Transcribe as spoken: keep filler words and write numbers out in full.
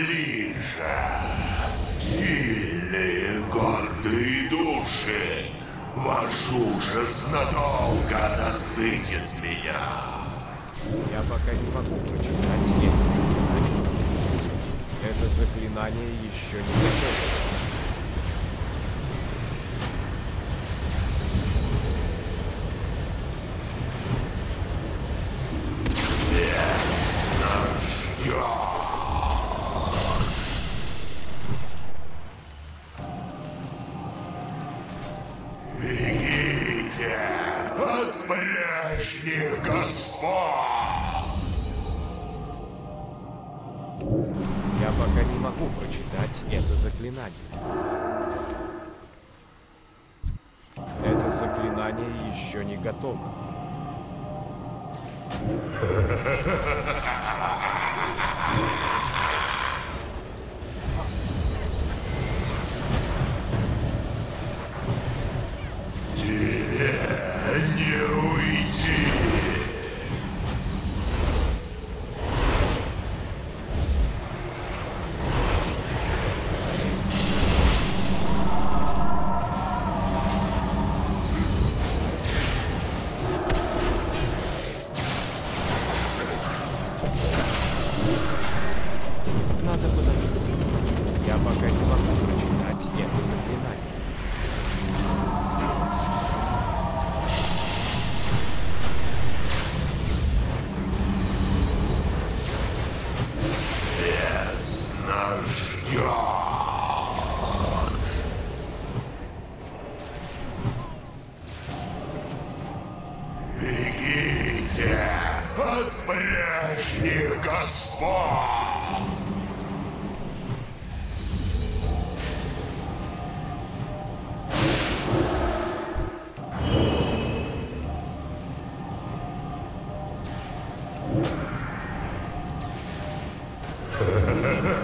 ближе. Сильные, гордые души, ваш ужас надолго насытит меня. Я пока не могу прочитать это заклинание. Это заклинание еще не готово. Бегите от прежних господ! Я пока не могу прочитать это заклинание. Это заклинание еще не готово. Тебе не уйти! Надо подождать. Я пока не могу прочитать это заклинание. Бездна ждет! Бегите от прежних господ! Ha ha ha ha!